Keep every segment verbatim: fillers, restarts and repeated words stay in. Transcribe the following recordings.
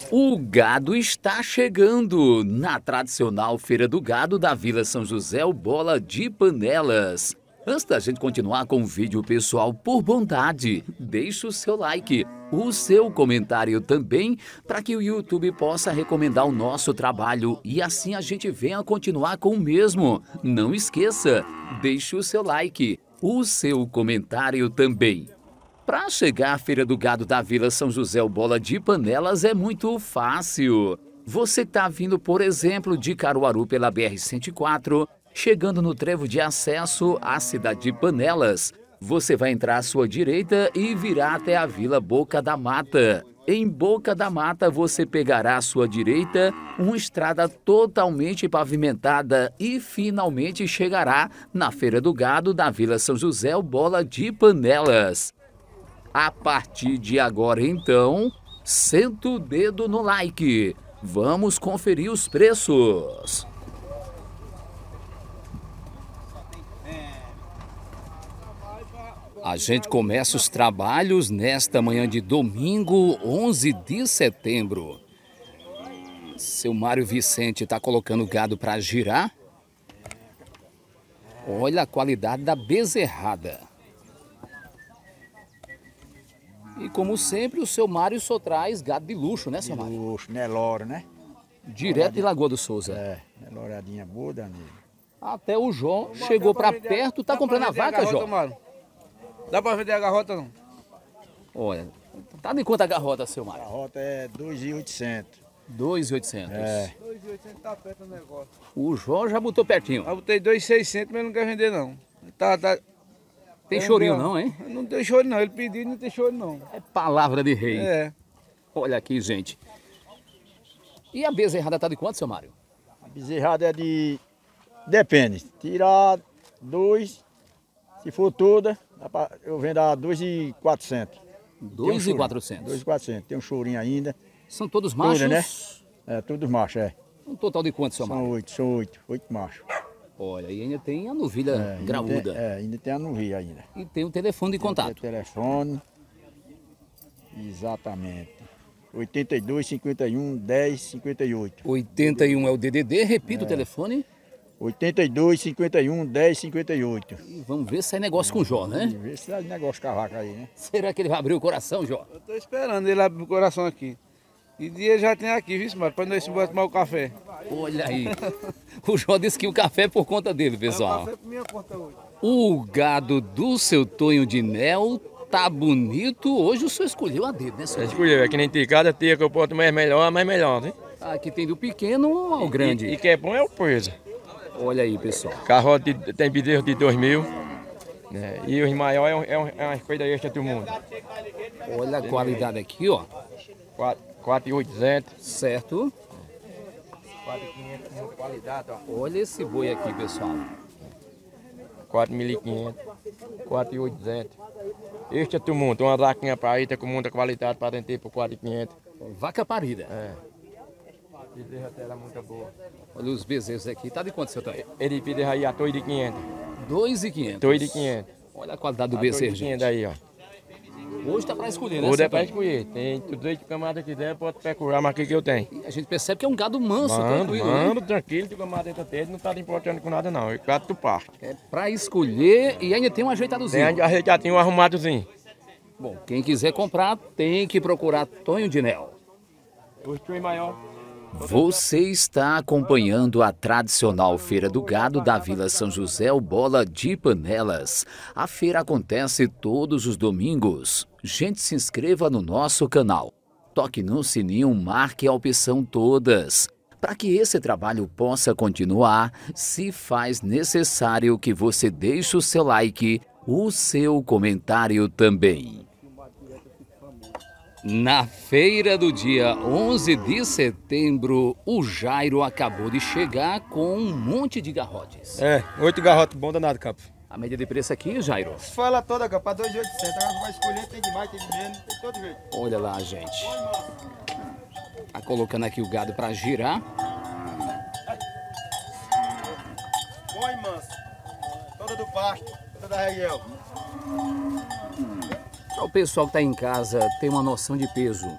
O gado está chegando na tradicional Feira do Gado da Vila São José, o Bola de Panelas. Antes da gente continuar com o vídeo, pessoal, por bondade, deixe o seu like, o seu comentário também, para que o YouTube possa recomendar o nosso trabalho e assim a gente venha continuar com o mesmo. Não esqueça, deixe o seu like, o seu comentário também. Para chegar à Feira do Gado da Vila São José, o Bola de Panelas, é muito fácil. Você está vindo, por exemplo, de Caruaru pela B R cento e quatro, chegando no trevo de acesso à cidade de Panelas, você vai entrar à sua direita e virá até a Vila Boca da Mata. Em Boca da Mata, você pegará à sua direita uma estrada totalmente pavimentada e finalmente chegará na Feira do Gado da Vila São José, o Bola de Panelas. A partir de agora, então, senta o dedo no like. Vamos conferir os preços. A gente começa os trabalhos nesta manhã de domingo, onze de setembro. Seu Mário Vicente está colocando gado para girar. Olha a qualidade da bezerrada. E como sempre, o seu Mário só traz gado de luxo, né, seu Mário? De luxo, Nelore, né? Direto de Lagoa do Souza. É, Neloradinha boa, Danilo. Até o João chegou para perto, tá comprando a vaca, João? Dá para vender a garrota, não? Olha, tá de quanto a garrota, seu Mário? A garrota é dois mil e oitocentos. dois mil e oitocentos. É. dois mil e oitocentos tá perto do negócio. O João já botou pertinho. Eu botei dois mil e seiscentos, mas não quer vender, não. Tá, tá... Tem chorinho não, hein? Não tem choro não, ele pediu e não tem choro não. É palavra de rei. É. Olha aqui, gente. E a bezerrada tá de quanto, seu Mário? A bezerrada é de... Depende. Tirar dois, se for toda, dá pra... eu vendo a dois mil e quatrocentos. dois mil e quatrocentos. dois mil e quatrocentos. Tem um chorinho ainda. São todos machos? Toda, né? É, todos machos, é. Um total de quanto, seu Mário? São oito, são oito, oito machos. Olha, e ainda tem a novilha É, ainda graúda. tem- é, ainda tem a novia ainda. E tem o telefone de Tem contato. o telefone. Exatamente. oitenta e dois, cinquenta e um, dez, cinquenta e oito. oitenta e um é o D D D, repita o telefone. oitenta e dois, cinquenta e um, dez, cinquenta e oito. E vamos ver se é negócio com o Jó, né? Vê se dá negócio com a vaca aí, né? Será que ele vai abrir o coração, Jó? Eu tô esperando ele abrir o coração aqui. E dia já tem aqui, viu, mano? Pra nós embora tomar o café. Olha aí. O Jó disse que o café é por conta dele, O pessoal. café é por minha conta hoje. O gado do seu Tonho de Nel tá bonito. Hoje o senhor escolheu a dedo, né, senhor? Escolheu, é que nem tem cada tia que eu boto mais melhor, mais melhor, né? Aqui tem do pequeno ao grande. E, e que é bom é o peso. Olha aí, pessoal. Carrote de- tem bezerro de dois mil, né? E os maiores é, um, é, um, é uma coisa extra do mundo. Olha a qualidade aqui, ó. quatro mil e oitocentos. Certo? quatro mil e quinhentos com qualidade, ó. Olha esse boi aqui, pessoal. quatro mil e quinhentos, quatro mil e oitocentos. Este é do mundo, uma vaquinha para aí, tá com muita qualidade para vender por quatro mil e quinhentos. Vaca parida. É. Bezerra dela muito boa. Olha os bezerros aqui. Tá de quanto, seu Tonho? Ele pede aí a dois de quinhentos. dois mil e quinhentos. dois de quinhentos. Olha a qualidade do A dois de bezerro, gente. quinhentos aí, ó. Hoje tá pra escolher, né, Ou seu é para Tonho? escolher. Tem tudo aí que camada quiser, pode procurar, mas o que que eu tenho? A gente percebe que é um gado manso, Mando, tranquilo, né? mando, tranquilo, de camada dentro dele, não tá te importando com nada não. Eu gato do parque. É pra escolher e ainda tem um ajeitadozinho. Tem ajeitadinho, um arrumadozinho. Bom, quem quiser comprar tem que procurar Tonho de Nel. Os três maior. Você está acompanhando a tradicional Feira do Gado da Vila São José, o Bola de Panelas. A feira acontece todos os domingos. Gente, se inscreva no nosso canal. Toque no sininho, marque a opção todas. Para que esse trabalho possa continuar, se faz necessário que você deixe o seu like, o seu comentário também. Na feira do dia onze de setembro, o Jairo acabou de chegar com um monte de garrotes. É, oito garrotes, bom danado, Capo. A média de preço aqui, Jairo? Fala toda, Capo, para dois mil e oitocentos. Agora vai escolher, tem de mais, tem de menos, tem de todo jeito. Olha lá, gente. Tá colocando aqui o gado para girar. Bom e manso. Toda do pasto, toda da região. Para o pessoal que está em casa ter uma noção de peso.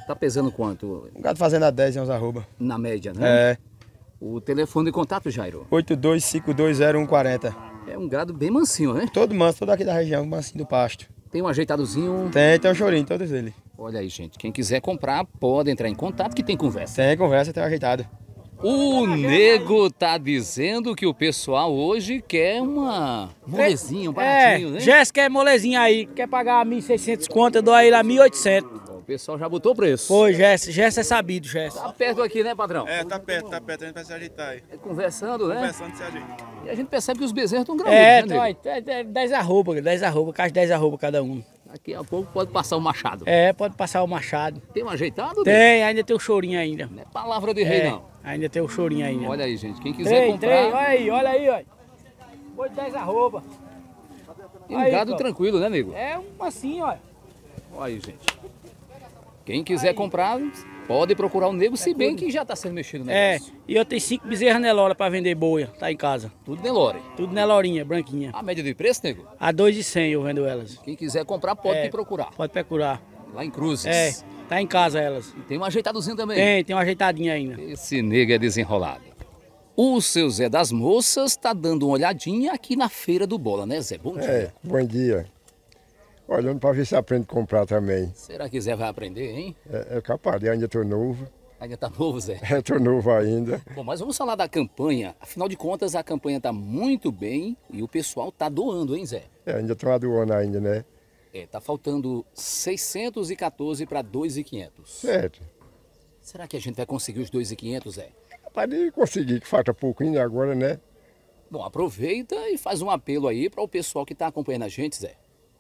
Tá pesando quanto? Um gado fazendo a dez em uns arroba. Na média, né? É. O telefone de contato, Jairo? oito dois cinco dois zero um quatro zero. É um gado bem mansinho, né? Todo manso, todo aqui da região, mansinho do pasto. Tem um ajeitadozinho? Tem, tem um chorinho, todos eles. Olha aí, gente. Quem quiser comprar, pode entrar em contato que tem conversa. Tem conversa, tem um ajeitado. O nego tá dizendo que o pessoal hoje quer uma molezinha, um baratinho, é, né? Jéssica é molezinha aí, quer pagar mil e seiscentos conto, eu dou aí lá mil e oitocentos. O pessoal já botou o preço. Foi, Jéssica, Jéssica é sabido, Jéssica. Tá perto aqui, né, patrão? É, tá perto, tá perto, a gente vai se ajeitar aí. É conversando, né? Conversando se ajeita. E a gente percebe que os bezerros estão graúdos, É, né, então, nego? é, é dez arroba, dez arroba, caixa de dez arroba cada um. Daqui a pouco pode passar o machado. É, pode passar o machado. Tem um ajeitado? Tem, nego? ainda tem o chorinho ainda. Não é palavra de rei, É, não. ainda tem o chorinho ainda. Olha aí, gente. Quem quiser Três, comprar... três, olha aí, olha aí, olha. Foi dez arroba. E um Aí, gado ó. tranquilo, né, nego? É um assim, olha. Olha aí, gente. Quem quiser comprar, pode procurar o nego, se bem que já está sendo mexido no É, negócio. e eu tenho cinco bezerras Nelora pra vender boia, tá em casa. Tudo Nelore. Tudo Nelorinha, branquinha. A média de preço, nego? A dois e cem eu vendo elas. Quem quiser comprar, pode É. te procurar. Pode procurar. Lá em Cruzes. É, tá em casa elas. E tem um ajeitadozinho também. Tem, tem uma ajeitadinha ainda. Esse nego é desenrolado. O seu Zé das Moças tá dando uma olhadinha aqui na Feira do Bola, né, Zé? Bom dia. É, bom dia. Olhando para ver se aprende a comprar também. Será que Zé vai aprender, hein? É, é capaz, eu ainda estou novo. Ainda tá novo, Zé? Estou novo ainda. Bom, mas vamos falar da campanha. Afinal de contas, a campanha tá muito bem e o pessoal tá doando, hein, Zé? É, ainda estou aduando ainda, né? É, tá faltando seiscentos e quatorze para dois mil e quinhentos. Certo. Será que a gente vai conseguir os dois mil e quinhentos, Zé? Para conseguir, que falta pouquinho agora, né? Bom, aproveita e faz um apelo aí para o pessoal que tá acompanhando a gente, Zé.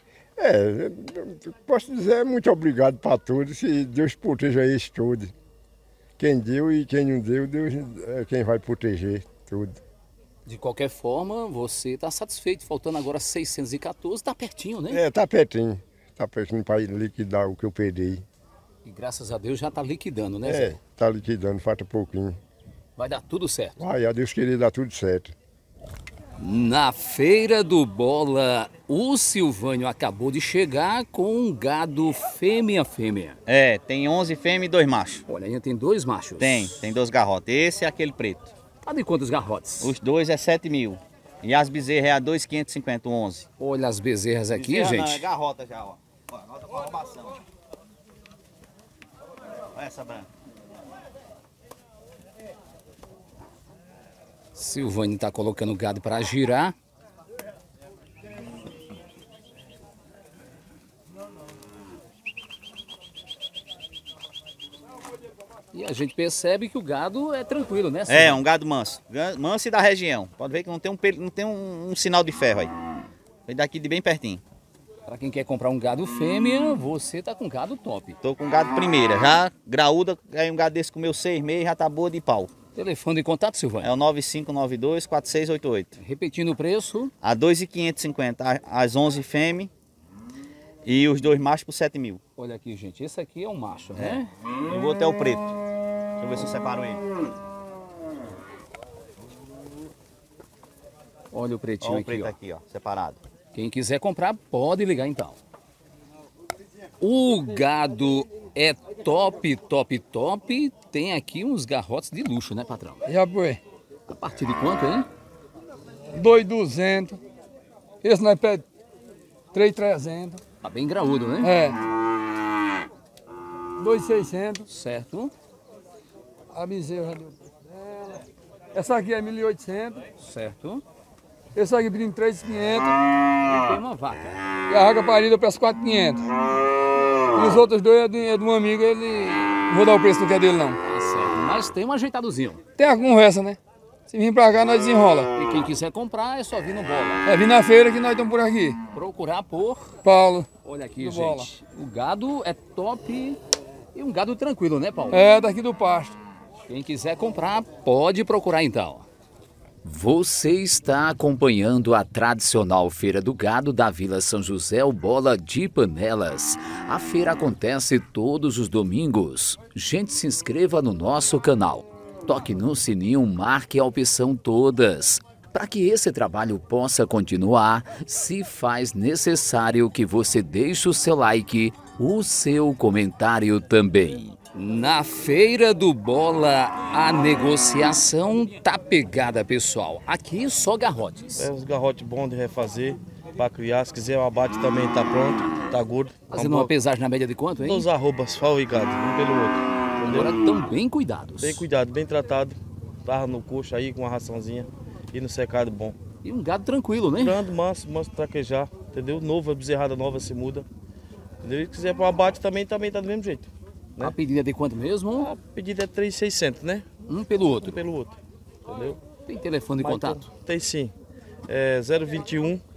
É, posso dizer muito obrigado para todos, se Deus proteja eles todos. Quem deu e quem não deu, Deus é quem vai proteger tudo. De qualquer forma, você está satisfeito, faltando agora seiscentos e quatorze, tá pertinho, né? É, tá pertinho. Tá pertinho para liquidar o que eu perdi. E graças a Deus já tá liquidando, né, É, Zé? tá liquidando, falta pouquinho. Vai dar tudo certo. Vai, a Deus querer dar tudo certo. Na Feira do Bola, o Silvânio acabou de chegar com um gado fêmea-fêmea. É, tem onze fêmeas e dois machos. Olha, ainda tem dois machos. Tem, tem dois garrotes. Esse é aquele preto. Tá de quantos garrotes? Os dois é sete mil. E as bezerras é a dois mil quinhentos e cinquenta, onze. Olha as bezerras aqui, Bezerra não, é gente. garrota já, ó. Ó, nota com arrumação. Olha essa branca. Silvânio está colocando o gado para girar. E a gente percebe que o gado é tranquilo, né, Silvânio? É, um gado manso. Gan- Manso e da região. Pode ver que não tem um, pelo- não tem um, um sinal de ferro aí. Vem daqui de bem pertinho. Para quem quer comprar um gado fêmea, você tá com gado top. Tô com gado primeira. Já graúda, aí um gado desse comeu seis meses, já tá boa de pau. Telefone de contato, Silvânio? É o nove cinco nove dois, quatro seis oito oito. Repetindo o preço. A dois mil quinhentos e cinquenta, a- as onze fêmeas e os dois machos por sete mil. Olha aqui, gente. Esse aqui é um macho, né? Eu vou até o preto. Deixa eu ver se eu separo ele. Olha o pretinho Olha o aqui, preto ó. aqui, ó, separado. Quem quiser comprar, pode ligar então. O gado é top, top, top. Tem aqui uns garrotes de luxo, né, patrão? Já foi. A partir de quanto, hein? dois mil e duzentos. Esse nós pede três mil e trezentos. Tá bem graúdo, né? É. dois mil e seiscentos. Certo. A bezerra deu dela. Essa aqui é mil e oitocentos. Certo. Esse aqui pedindo três mil e quinhentos. E tem uma vaca. E a raga parida eu peço quatro mil e quinhentos. E os outros dois é de, é de um amigo, ele... Não vou dar o preço, não quer dele não. Tá certo. Mas tem um ajeitadozinho. Tem a conversa, né? Se vir pra cá, nós desenrola. E quem quiser comprar, é só vir no Bola. É vir na feira que nós estamos por aqui. Procurar por... Paulo. Olha aqui, do gente. Bola. O gado é top e um gado tranquilo, né, Paulo? É, daqui do pasto. Quem quiser comprar, pode procurar então. Você está acompanhando a tradicional Feira do Gado da Vila São José, o Bola de Panelas. A feira acontece todos os domingos. Gente, se inscreva no nosso canal. Toque no sininho, marque a opção todas. Para que esse trabalho possa continuar, se faz necessário que você deixe o seu like, o seu comentário também. Na Feira do Bola, a negociação tá pegada, pessoal. Aqui só garrotes. É uns garrotes bons de refazer para criar. Se quiser o abate também tá pronto, tá gordo. Fazendo uma pesagem na média de quanto, hein? Dois arrobas, fal e gado, um pelo outro. Entendeu? Agora estão bem cuidados. Bem cuidado, bem tratado. Tava no coxo aí com uma raçãozinha e no secado bom. E um gado tranquilo, né? Grande, manso, manso traquejar, entendeu? Novo, a bezerrada nova se muda. Entendeu? E se quiser para o abate também, também tá do mesmo jeito. Né? A pedida é de quanto mesmo? A pedida é três mil e seiscentos, né? Um pelo outro? Um pelo outro, entendeu? Tem telefone de Mas contato? Então, tem sim. É zero vinte e um,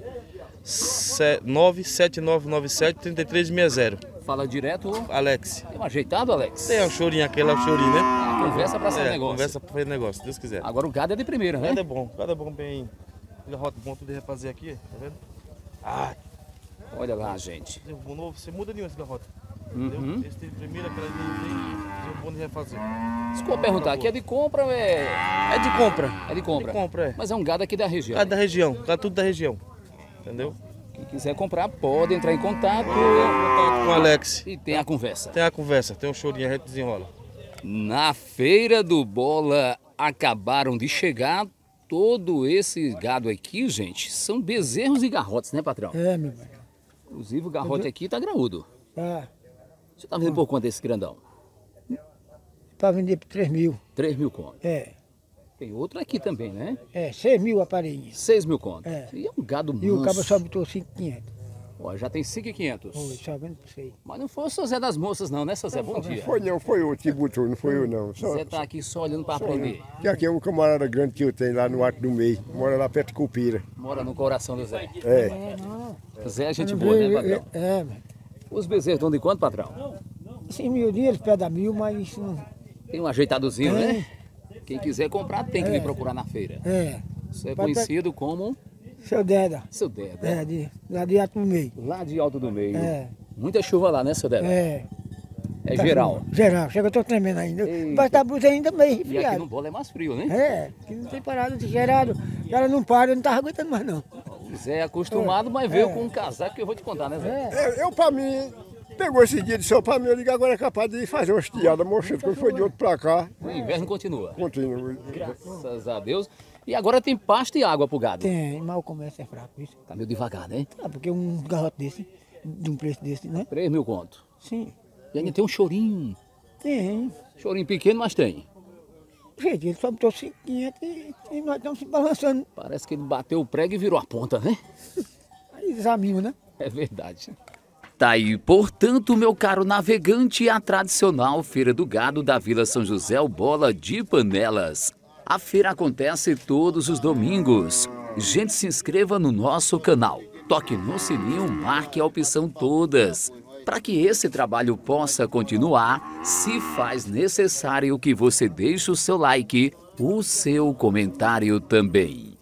nove sete nove nove sete, três três seis zero. Fala direto. Alex. Tem um ajeitado, Alex? Tem um chorinho, aquele chorinho, né? Ah, conversa pra fazer é, negócio. Conversa pra fazer negócio, se Deus quiser. Agora o gado é de primeira, né? O gado é bom, o gado é bom, bem... Garrote bom, tudo de refazer aqui, tá vendo? Ah, olha lá, gente. Um novo, você muda nenhum esse garrote. Uhum. Esse tem primeiro, aquela ali tem, tem bom de refazer. Se for perguntar, aqui é de compra ou é... É de compra. É de compra. De compra, é. Mas é um gado aqui da região. Gado da região, gado tudo da região, entendeu? Quem quiser comprar, pode entrar em contato. Contato com o Alex. E tem a conversa. Tem a conversa, tem um chorinho, a gente desenrola. Na Feira do Bola, acabaram de chegar todo esse gado aqui, gente. São bezerros e garrotes, né, patrão? É, meu pai. Inclusive o garrote aqui tá graúdo. Tá. Você tá vendendo por quanto esse grandão? Para vender por três mil. três mil conto. É. Tem outro aqui também, né? É, seis mil aparelhinhos. seis mil conto. É. E é um gado manso. E o cabo só botou cinco mil e quinhentos. Ó, já tem cinco mil e quinhentos. Oi, só vendo por você. Mas não foi o seu Zé das Moças não, né, seu Zé? Bom dia. Foi não, foi outro que botou, não foi eu não. Só, Você tá aqui só olhando para aprender. Que aqui é um camarada grande que eu tenho lá no Alto do Meio, mora lá perto de Cupira. Mora no coração do Zé. É. É, não. Zé é gente Eu boa, vi- né, patrão? É, mas Os bezerros estão de quanto, patrão? esses mil dias eles pedem mil, mas isso não... Tem um ajeitadozinho, Tem. né? Quem quiser comprar tem que É. vir procurar na feira. É. Você é Pode- conhecido como Seu Deda. seu Deda. É, de, lá de Alto do Meio. Lá de Alto do Meio. É. Muita chuva lá, né, seu Deda? É. É Tá geral. chuva. Geral. Chega, eu tô tremendo ainda. Eita. Mas tá blusa ainda meio E aqui resfriado. no Bola é mais frio, né? É, que não tem parada de gerado. Ela não para, eu não tava aguentando mais não. O Zé é acostumado, mas veio É. com um casaco que eu vou te contar, né, Zé? É. Eu, eu pra mim, pegou esse dia de sol pra mim, eu digo agora é capaz de fazer uma estiada, mochete, quando foi de outro pra cá. O inverno continua. Continua. Graças a Deus. E agora tem pasto e água pro gado. Tem, mas o comércio é fraco, isso. Tá meio devagar, né? Ah, porque um garrote desse, de um preço desse, né? três mil conto. Sim. E ainda tem um chorinho. Tem. Chorinho pequeno, mas tem. Gente, ele só botou cinco mil e quinhentos e, e nós estamos se balançando. Parece que ele bateu o prego e virou a ponta, né? Aí desanima, né? É verdade. Tá aí, portanto, meu caro navegante, a tradicional Feira do Gado da Vila São José, o Bola de Panelas. A feira acontece todos os domingos. Gente, se inscreva no nosso canal. Toque no sininho, marque a opção todas. Para que esse trabalho possa continuar, se faz necessário que você deixe o seu like, o seu comentário também.